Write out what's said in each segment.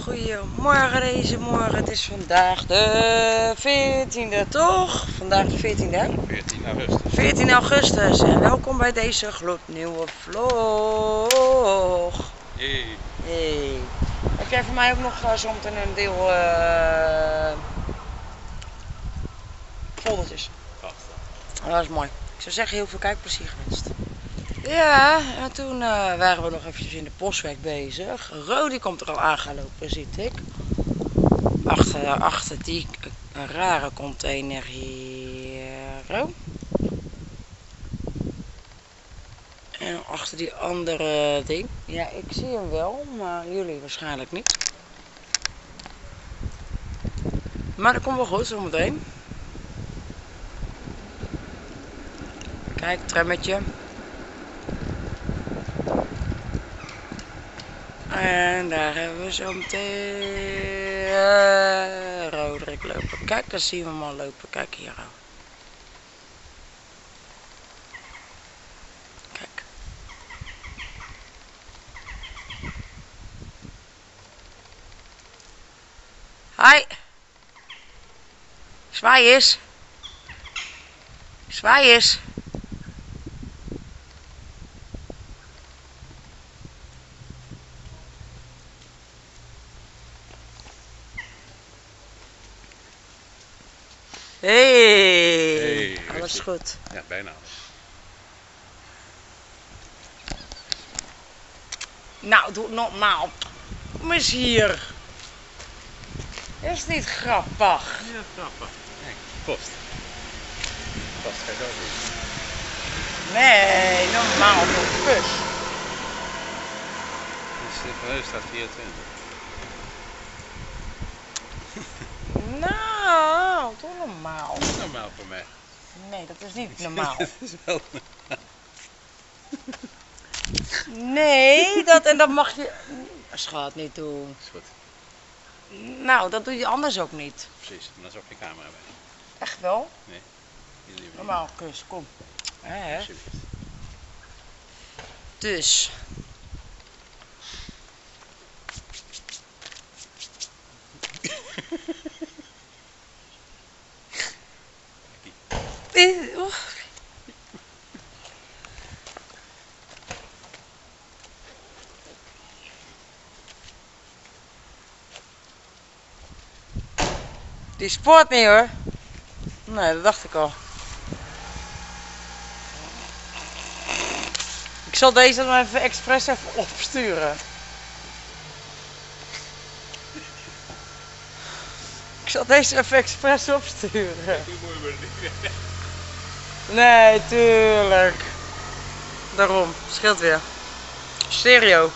Goedemorgen deze morgen. Het is vandaag de 14e, toch? Vandaag de 14e? 14 augustus. 14 augustus en welkom bij deze gloednieuwe vlog. Hey. Hey. Heb jij voor mij ook nog zometeen een deel foldertjes? Vast. Dat is mooi. Ik zou zeggen heel veel kijkplezier gewenst. Ja, en toen waren we nog eventjes in de postweg bezig. Rodi komt er al aangelopen, ziet ik. Achter die rare container hier. En achter die andere ding. Ja, ik zie hem wel, maar jullie waarschijnlijk niet. Maar dat komt wel goed zometeen. Kijk, trammetje. En daar hebben we zo meteen Roderick lopen. Kijk, daar zien we hem al lopen. Kijk hier al. Kijk. Hi. Zwaai eens. Zwaai eens. Hey, alles goed? Ja, bijna. Nou, doe het normaal. Kom eens hier. Is het niet grappig? Ja, grappig. Kijk, post. Post, ga je zo doen. Nee, normaal voor bus. Dus van huis staat 24. Nou, doe normaal. Dat is normaal voor mij. Nee, dat is niet normaal. Dat is wel. Nee, dat mag je... Schat, niet doen. Is goed. Nou, dat doe je anders ook niet. Precies, maar dan is ook geen camera bij. Echt wel? Nee. Jullie Normaal, kus, kom. Hè? Alsjeblieft. Dus. Die sport niet hoor. Nee, dat dacht ik al. Ik zal deze dan even expres even opsturen. Ik zal deze even expres opsturen. Nee, tuurlijk. Daarom, scheelt weer. Stereo.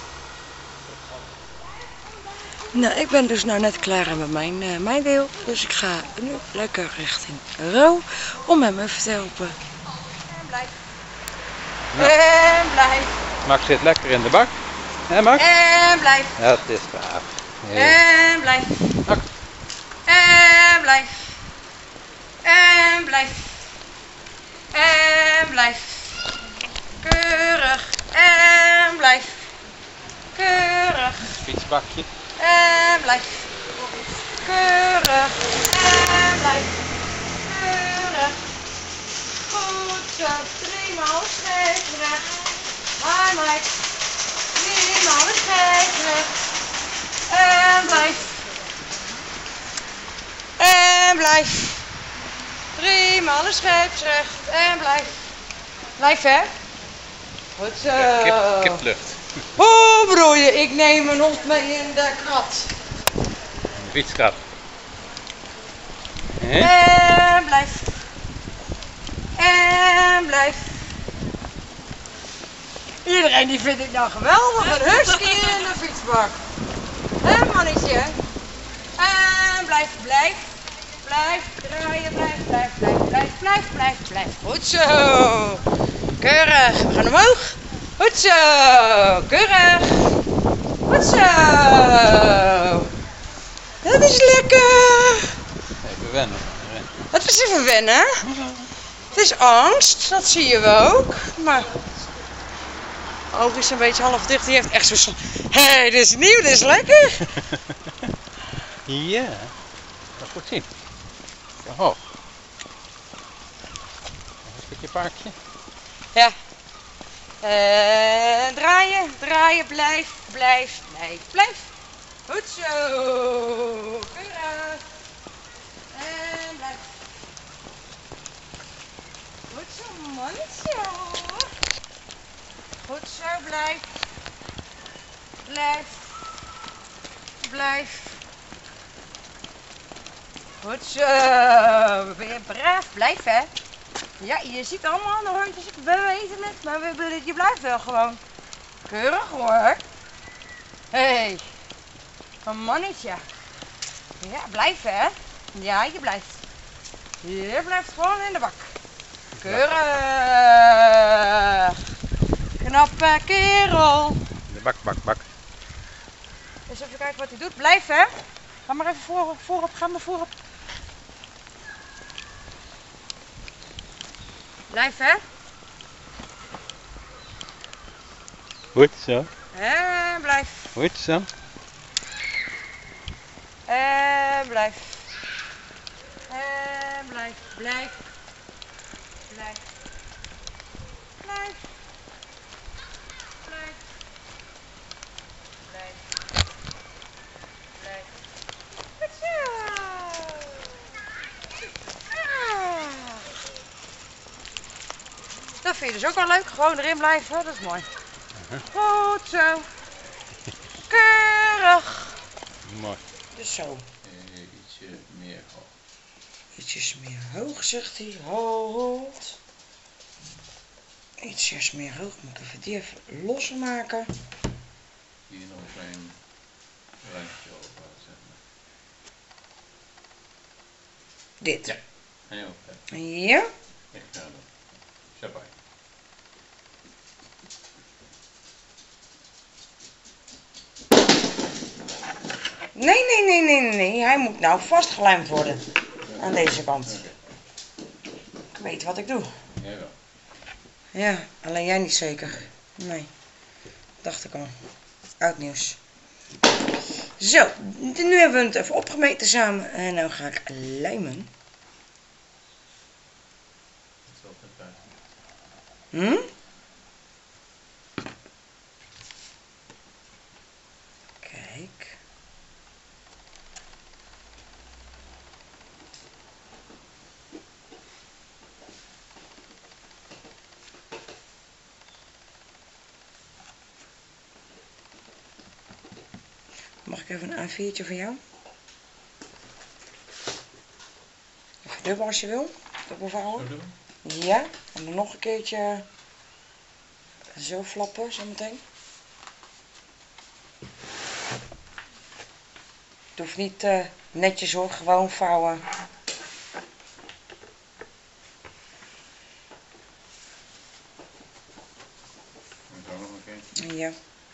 Nou, ik ben dus nou net klaar met mijn deel. Dus ik ga nu lekker richting Ro om hem even te helpen. En blijf. Nou. En blijf. Max zit lekker in de bak. Hé Max? En blijf. Ja, dat is braaf. En blijf. Max. En blijf. En blijf. En blijf. Keurig. En blijf. Keurig. Fietsbakje. En blijf. Keurig. En blijf. Keurig. Goed zo. 3 maal scheepsrecht. Hi Mike. 3 maal scheepsrecht. En blijf. En blijf. 3 maal scheepsrecht. En blijf. Blijf hè. Goed zo. Kiplucht. Oh broeien, ik neem een hond mee in de krat. Een fietskrab. En blijf. En blijf. Iedereen die vindt het nou geweldig, een husky in de fietsbak. Hé mannetje. En blijf, blijf. Blijf draaien, blijf. Goed zo. Keurig. We gaan omhoog. Goed zo. Keurig. Goed zo. Dat is lekker. Even wennen. Het is even wennen. Het is angst, dat zie je ook. Maar Oog is een beetje half dicht. Die heeft echt zo'n... Hé, dit is nieuw, dit is lekker. Ja, dat is goed zien. Zo hoog. Een stukje paardje. Ja. Draaien, draaien, blijf, blijf, blijf, blijf. Goed zo. Keurig. En blijf. Goed zo, mannetje. Goed zo, blijf. Blijf. Blijf. Goed zo. Ben je braaf? Blijf, hè. Ja, je ziet allemaal de hondjes, we weten het, maar we willen, je blijft wel gewoon. Keurig hoor. Hé. Een mannetje. Ja, blijf hè. Ja, je blijft. Je blijft gewoon in de bak. Keurig. Knappe kerel. De bak, bak, bak. Dus even kijken wat hij doet. Blijf hè. Ga maar even voorop, ga maar voorop. Blijf hè. Goed zo. En blijf. Goed zo. En blijf. En blijf. Blijf. Blijf. Blijf. Blijf. Blijf. Blijf. Goed zo. Ah. Dat vind je dus ook wel leuk. Gewoon erin blijven. Dat is mooi. Goed zo. Keurig. Mooi. Dus zo. Ietsje meer hoog. Ietsjes meer hoog, zegt hij. Hoog. Ietsjes meer hoog. Moet ik even die even losmaken. Hier nog een randje over zetten. Dit. Ja. Heel fijn. Ja. Echt verder. Shabai. Nee. Hij moet nou vastgelijmd worden. Aan deze kant. Okay. Ik weet wat ik doe. Jij wel. Ja, alleen jij niet zeker. Nee. Dacht ik al. Oud nieuws. Zo, nu hebben we het even opgemeten samen. En nu ga ik lijmen. Dat is altijd fijn. Kijk. Mag ik even een A4'tje voor jou? Even dubbel als je wil. Dubbel vouwen. Zo doen? Ja, en dan nog een keertje zo flappen, zo meteen. Het hoeft niet netjes hoor, gewoon vouwen. En zo nog een keertje. Ja.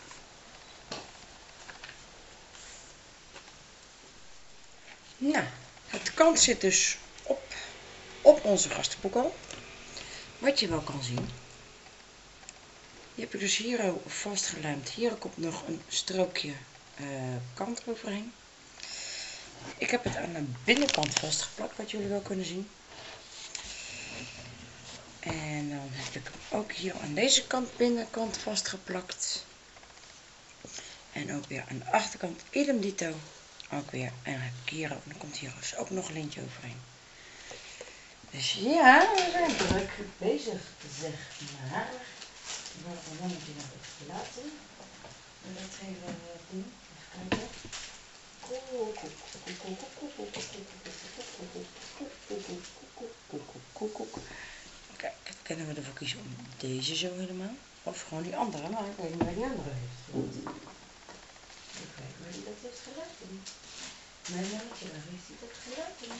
Nou, het kant zit dus op onze gastenboek al. Wat je wel kan zien. Die heb ik dus hier ook vastgelijmd. Hier komt nog een strookje kant overheen. Ik heb het aan de binnenkant vastgeplakt, wat jullie wel kunnen zien. En dan heb ik hem ook hier aan deze binnenkant vastgeplakt. En ook weer aan de achterkant, idem dito. Ook weer. En dan heb ik hier ook, dan komt hier dus ook nog een lintje overheen. Dus ja, we zijn druk bezig, zeg maar. Ik wil een mannetje nog even laten. En dat even doen. Even kijken. Kijk, kunnen we ervoor kiezen om deze zo helemaal. Of gewoon die andere, maar ik weet niet waar die andere heeft. Ik weet waar die dat heeft gelaten. Mijn mannetje, waar heeft hij dat gelaten?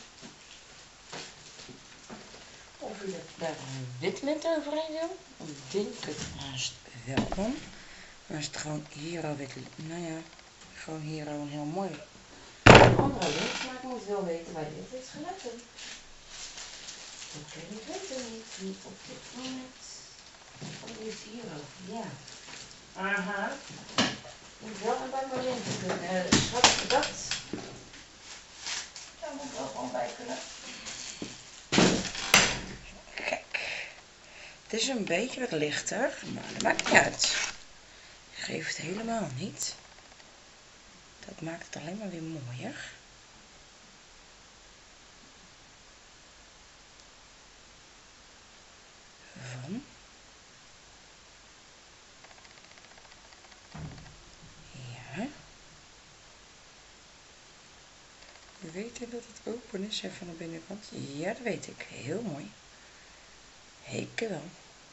Of u dat daar een wit lint overheen wil? Ik denk het haast wel dan. Dan is het gewoon hier al wit lint. Nou ja, gewoon hier al een heel mooi andere lint. Maar ik moet wel weten waar dit is gelaten. Dat kan ik weten niet op dit moment. Oh, die is hier ook, ja. Aha. Moet wel een bij mijn winter kunnen. Schat, dat. Daar moet wel gewoon bij kunnen. Kijk. Het is een beetje wat lichter, maar dat maakt niet uit. Ik geef het helemaal niet. Dat maakt het alleen maar weer mooier. Van. Ja. Weet je dat het open is van de binnenkant? Ja, dat weet ik. Heel mooi. Heken wel.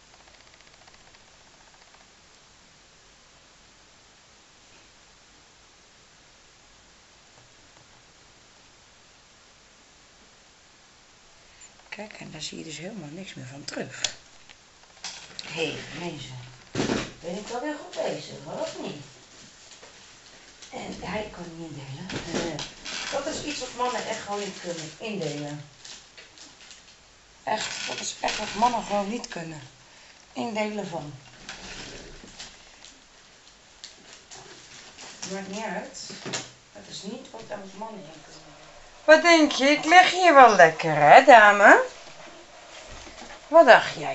Kijk, en daar zie je dus helemaal niks meer van terug. Hé, mensen. Ben ik wel weer goed bezig, of niet? En hij kan niet indelen. Dat is iets wat mannen echt gewoon niet kunnen indelen. Echt, dat is echt wat mannen gewoon niet kunnen. Indelen van. Maakt niet uit. Dat is niet wat mannen in kunnen. Wat denk je? Ik leg hier wel lekker, hè, dame? Wat dacht jij?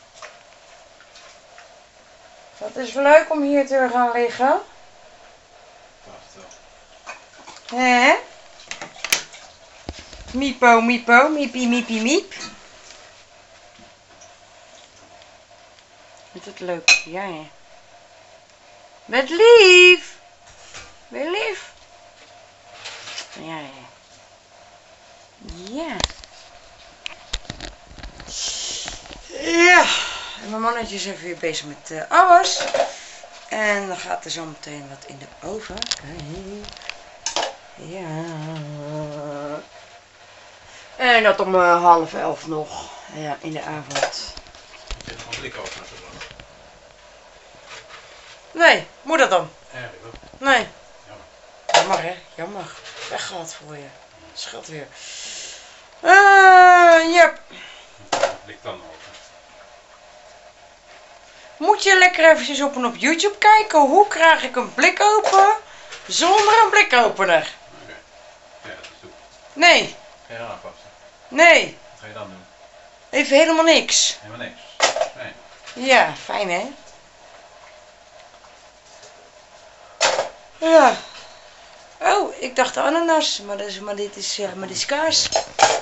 Dat is leuk om hier te gaan liggen. Hè? Miepo, miepo, miepie, miepie, miep. Vindt het leuk? Ja, hè? Met lief. Ben je lief? Ja, ja. Ja. Ja. En mijn mannetje is even weer bezig met alles. En dan gaat er zo meteen wat in de oven. Ja. En dat om 10:30 nog. Ja, in de avond. Je hebt gewoon blik over te doen. Nee, moet dat dan? Ja, ik ook. Nee. Jammer. Jammer hè, jammer. Weggehaald voor je. Scheelt weer. Ja. Blik dan open. Moet je lekker eventjes op YouTube kijken. Hoe krijg ik een blik open zonder een blikopener? Oké. Ja, dat is goed. Nee. Ga je dan aanpassen? Nee. Wat ga je dan doen? Even helemaal niks. Helemaal niks. Nee. Ja, fijn hè? Ja. Oh, ik dacht ananas, maar dit is kaas.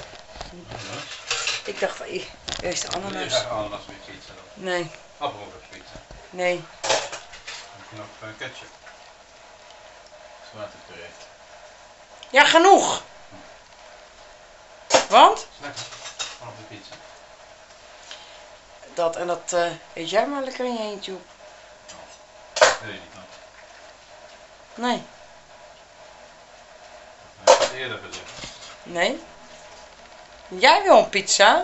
Ik dacht eerst de Wil je ananas. graag ananas met pizza dan? Nee, Appelmoes op pizza. nee. Dan heb je nog ketchup. Tomatenpuree. Ja, genoeg. Want? Is lekker. Gewoon op de pizza. Dat en dat eet jij maar lekker in je eentje op. Wil je niet dan? Nee. Dat heb ik het eerder gezegd. Nee. Jij wil een pizza?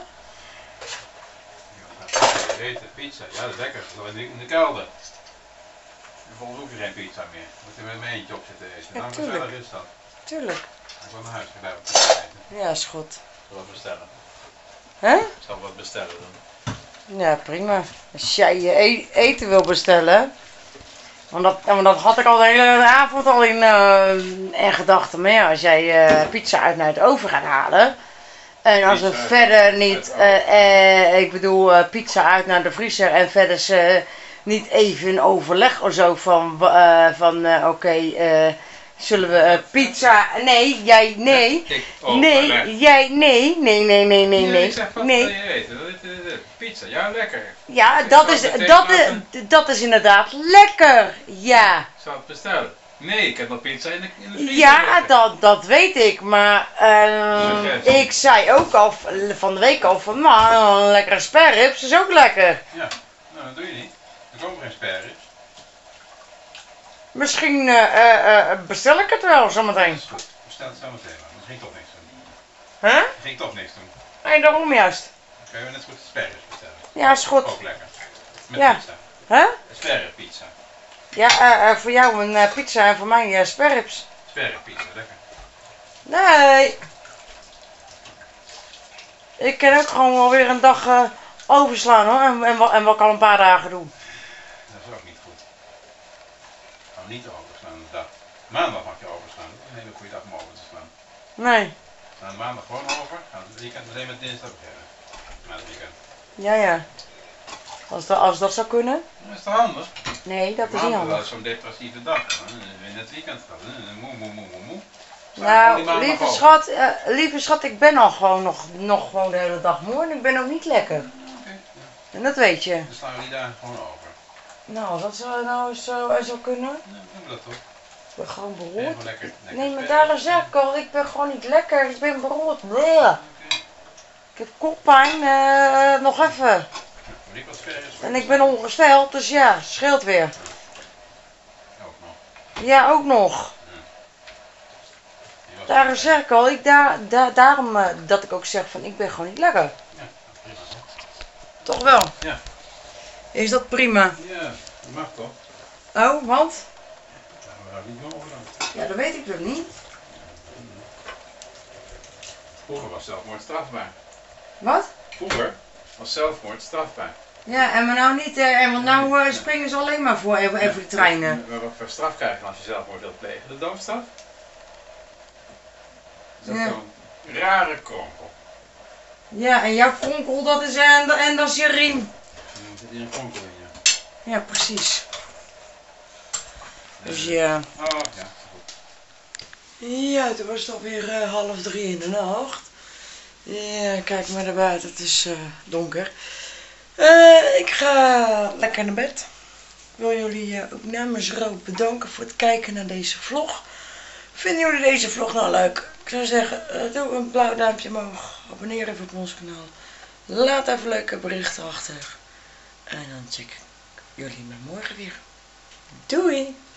Ja, ga je eten, pizza. Ja, dat is lekker. Dat is in de kelder. En volgens hoef je geen pizza meer. Moet je met mijn eentje op zitten eten. Ja, Nou, tuurlijk. gezellig is dat. Tuurlijk. Ik wil naar huis gedaan om pizza te eten. Ja, is goed. Ik zal wat bestellen. Hè? Ik zal wat bestellen dan. Ja, prima. Als jij je eten wil bestellen. Want dat had ik al de hele avond al in gedachten. Maar ja, als jij pizza uit naar het oven gaat halen. En als we Pizza verder niet, ik bedoel pizza uit naar de vriezer en verder niet even in overleg of zo van oké, zullen we pizza, nee, jij, nee, nee, jij, nee, nee, Ik zeg wat nee. wil je eten? Pizza, ja lekker. Ja, Ik dat zal is, het meteen dat, laten. is inderdaad lekker, ja. Ik zal het bestellen. Nee, ik heb nog pizza in de vriezer Ja, liggen. dat weet ik, maar Suggestie. ik zei ook al van de week al van, nou, een lekkere spareribs is ook lekker. Ja, nou dat doe je niet. Er komen geen sperrips. Misschien bestel ik het wel zometeen. Dat is goed. Bestel het zo meteen maar. Dan ging toch niks doen. Huh? Dan ging toch niks doen. Nee, daarom juist. Dan kun je net goed sperrips bestellen. Ja, is goed. Ook lekker. Met Ja. pizza. Huh? Een sperripizza. Ja, voor jou een pizza en voor mij spareribs. Sperripizza, lekker. Nee. Ik kan ook gewoon wel weer een dag overslaan hoor. En wat ik al een paar dagen doe. Dat is ook niet goed. Nou, niet overslaan de dag. Maandag mag je overslaan. Dat is een hele goede dag om over te slaan. Nee. Slaan de maandag gewoon over. Gaan het weekend meteen met dinsdag beginnen. Na het weekend. Ja, ja. Als dat zou kunnen. Dat is toch handig? Nee, dat is niet Maandag handig. is zo'n depressieve dag. In het weekend gaat het. Moe. Nou, lieve schat, ik ben al gewoon nog gewoon de hele dag moe en ik ben ook niet lekker. Oké, ja. En dat weet je. Dan slaan we die dagen gewoon over. Nou, als dat nou zou kunnen. Ja, doen we dat toch? Ik ben gewoon Even beroerd. lekker Nee, maar spelen. daar zeg ik al, ik ben gewoon niet lekker. Ik ben beroerd. Bleh. Ik heb koppijn, nog even. Moet ik wat spelen? En ik ben ongesteld, dus ja, scheelt weer. Ook nog. Ja, ook nog. Die was Daarom zeg ik al, daarom dat ik ook zeg van ik ben gewoon niet lekker. Ja, prima toch? Toch wel? Ja. Is dat prima? Ja, dat mag toch? Oh, want? Ja, we gaan niet mogen dan. Ja, dat weet ik toch niet. Vroeger was zelfmoord strafbaar. Wat? Vroeger was zelfmoord strafbaar. Ja, en maar nou niet, want nou springen ze alleen maar voor even de treinen. Maar wat voor straf krijg je als je zelfmoord wilt plegen? De doodstraf? Dat is Ja. gewoon een rare kronkel. Ja, en jouw kronkel, dat is, en dat is je riem. Dan zit hier een kronkel in je. Ja, precies. Dus ja. Oh, ja, goed. Ja, toen was het alweer 2:30 in de nacht. Ja, kijk maar naar buiten, het is donker. Ik ga lekker naar bed. Ik wil jullie ook namens Rood bedanken voor het kijken naar deze vlog. Vinden jullie deze vlog nou leuk? Ik zou zeggen, doe een blauw duimpje omhoog. Abonneer even op ons kanaal. Laat even leuke berichten achter. En dan check ik jullie maar morgen weer. Doei!